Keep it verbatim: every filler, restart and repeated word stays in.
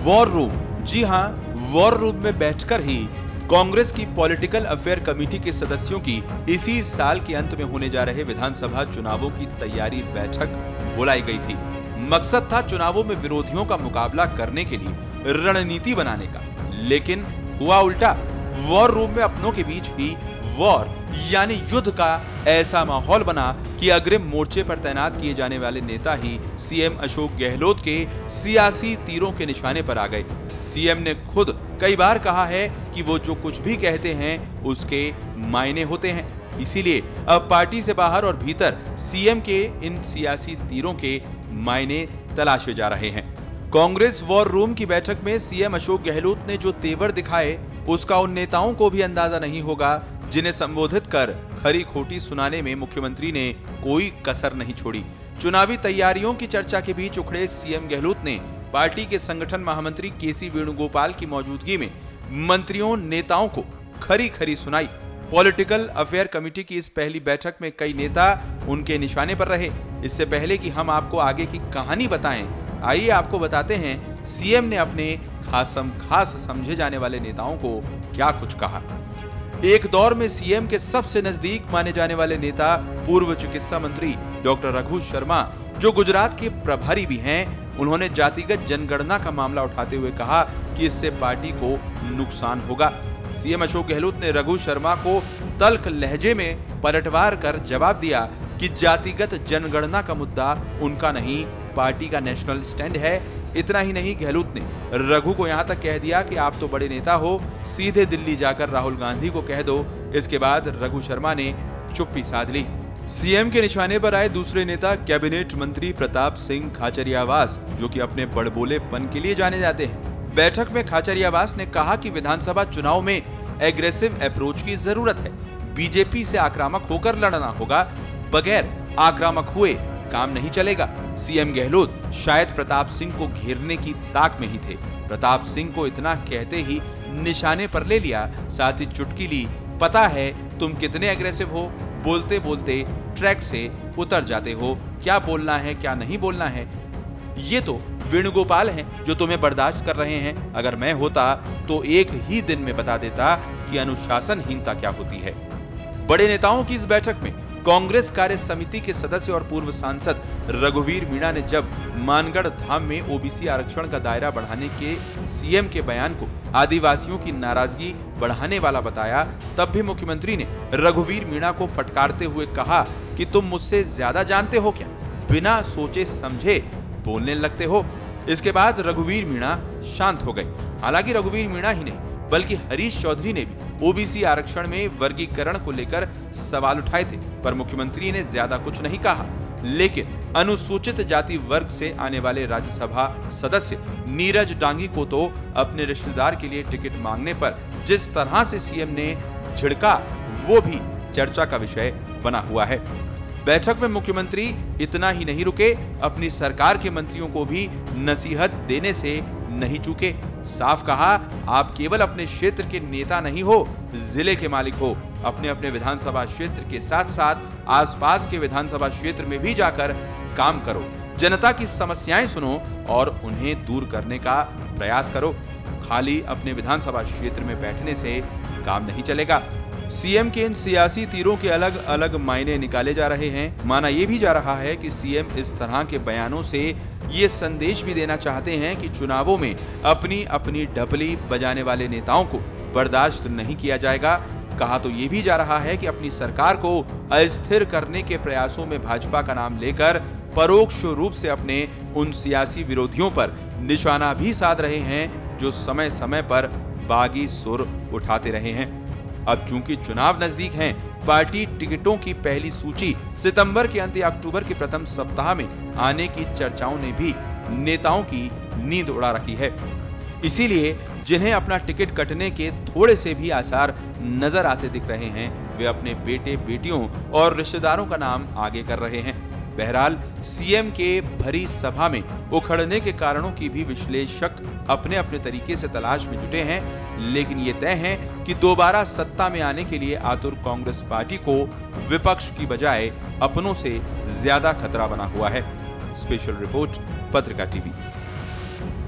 War room. जी हां, war room में बैठकर ही कांग्रेस की पॉलिटिकल अफेयर कमेटी के सदस्यों की इसी साल के अंत में होने जा रहे विधानसभा चुनावों की तैयारी बैठक बुलाई गई थी। मकसद था चुनावों में विरोधियों का मुकाबला करने के लिए रणनीति बनाने का, लेकिन हुआ उल्टा। वॉर रूम में अपनों के बीच ही वॉर यानी युद्ध का ऐसा माहौल बना कि अग्रिम मोर्चे पर तैनात किए जाने वाले नेता ही सीएम अशोक गहलोत के सियासी तीरों के निशाने पर आ गए। सीएम ने खुद कई बार कहा है कि वो जो कुछ भी कहते हैं उसके मायने होते हैं। इसीलिए अब पार्टी से बाहर और भीतर सीएम के इन सियासी तीरों के मायने तलाशे जा रहे हैं। कांग्रेस वॉर रूम की बैठक में सीएम अशोक गहलोत ने जो तेवर दिखाए उसका उन नेताओं को भी अंदाजा नहीं होगा जिन्हें संबोधित कर खरी खोटी सुनाने में मुख्यमंत्री ने कोई कसर नहीं छोड़ी। चुनावी तैयारियों की चर्चा के बीच उखड़े सीएम गहलोत ने पार्टी के संगठन महामंत्री केसी वेणुगोपाल की मौजूदगी में मंत्रियों नेताओं को खरी खरी सुनाई। पॉलिटिकल अफेयर कमेटी की इस पहली बैठक में कई नेता उनके निशाने पर रहे। इससे पहले कि हम आपको आगे की कहानी बताएं, आइए आपको बताते हैं सीएम ने अपने खासम खास समझे जाने वाले नेताओं को क्या कुछ कहा। एक दौर में सीएम के सबसे नजदीक माने जाने वाले नेता पूर्व चिकित्सा मंत्री डॉक्टर रघु शर्मा, जो गुजरात के प्रभारी भी हैं, उन्होंने जातिगत जनगणना का मामला उठाते हुए कहा कि इससे पार्टी को नुकसान होगा। सीएम अशोक गहलोत ने रघु शर्मा को तल्ख लहजे में पलटवार कर जवाब दिया कि जातिगत जनगणना का मुद्दा उनका नहीं, पार्टी का नेशनल स्टैंड है। इतना ही नहीं, गहलोत ने रघु को यहां तक कह दिया कि आप तो बड़े नेता हो, सीधे दिल्ली जाकर राहुल गांधी को कह दो। इसके बाद रघु शर्मा ने चुप्पी साध ली। सीएम के निशाने पर आए दूसरे नेता कैबिनेट मंत्री प्रताप सिंह खाचरियावास, जो कि अपने बड़बोलेपन के लिए जाने जाते हैं। बैठक में खाचरियावास ने कहा कि विधानसभा चुनाव में एग्रेसिव अप्रोच की जरूरत है। बीजेपी से आक्रामक होकर लड़ना होगा, बगैर आक्रामक हुए काम नहीं चलेगा। सीएम गहलोत शायद प्रताप सिंह को घेरने की ताक में ही थे। प्रताप सिंह को इतना कहते ही निशाने पर ले लिया, साथ ही चुटकी ली, पता है तुम कितने एग्रेसिव हो, बोलते बोलते ट्रैक से उतर जाते हो, क्या बोलना है क्या नहीं बोलना है ये तो वेणुगोपाल हैं जो तुम्हें बर्दाश्त कर रहे हैं। अगर मैं होता तो एक ही दिन में बता देता कि अनुशासनहीनता क्या होती है। बड़े नेताओं की इस बैठक में कांग्रेस कार्य समिति के सदस्य और पूर्व सांसद रघुवीर मीणा ने जब मानगढ़ धाम में ओबीसी आरक्षण का दायरा बढ़ाने के सीएम के बयान को आदिवासियों की नाराजगी बढ़ाने वाला बताया, तब भी मुख्यमंत्री ने रघुवीर मीणा को फटकारते हुए कहा कि तुम मुझसे ज्यादा जानते हो क्या, बिना सोचे समझे बोलने लगते हो। इसके बाद रघुवीर मीणा शांत हो गए। हालांकि रघुवीर मीणा ही नहीं बल्कि हरीश चौधरी ने भी ओबीसी आरक्षण में वर्गीकरण को लेकर सवाल उठाए थे, पर मुख्यमंत्री ने ज्यादा कुछ नहीं कहा। लेकिन अनुसूचित जाति वर्ग से आने वाले राज्यसभा सदस्य नीरज डांगी को तो अपने रिश्तेदार के लिए टिकट मांगने पर जिस तरह से सीएम ने झिड़का, वो भी चर्चा का विषय बना हुआ है। बैठक में मुख्यमंत्री इतना ही नहीं रुके, अपनी सरकार के मंत्रियों को भी नसीहत देने से नहीं चूके। साफ कहा, आप केवल अपने क्षेत्र के नेता नहीं हो, जिले के मालिक हो। अपने अपने विधानसभा क्षेत्र के साथ साथ आसपास के विधानसभा क्षेत्र में भी जाकर काम करो, जनता की समस्याएं सुनो और उन्हें दूर करने का प्रयास करो। खाली अपने विधानसभा क्षेत्र में बैठने से काम नहीं चलेगा। सीएम के इन सियासी तीरों के अलग अलग मायने निकाले जा रहे हैं। माना यह भी जा रहा है कि सीएम इस तरह के बयानों से ये संदेश भी देना चाहते हैं कि चुनावों में अपनी अपनी ढपली बजाने वाले नेताओं को बर्दाश्त नहीं किया जाएगा। कहा तो ये भी जा रहा है कि अपनी सरकार को अस्थिर करने के प्रयासों में भाजपा का नाम लेकर परोक्ष रूप से अपने उन सियासी विरोधियों पर निशाना भी साध रहे हैं जो समय समय पर बागी सुर उठाते रहे हैं। अब चूंकि चुनाव नजदीक हैं, पार्टी टिकटों की पहली सूची सितंबर के अंत या अक्टूबर के प्रथम सप्ताह में आने की चर्चाओं ने भी नेताओं की नींद उड़ा रखी है। इसीलिए जिन्हें अपना टिकट कटने के थोड़े से भी आसार नजर आते दिख रहे हैं, वे अपने बेटे बेटियों और रिश्तेदारों का नाम आगे कर रहे हैं। बहरहाल सीएम के भरी सभा में उखड़ने के कारणों की भी विश्लेषक अपने अपने तरीके से तलाश में जुटे हैं, लेकिन ये तय है कि दोबारा सत्ता में आने के लिए आतुर कांग्रेस पार्टी को विपक्ष की बजाय अपनों से ज्यादा खतरा बना हुआ है। Special report, Patrika TV.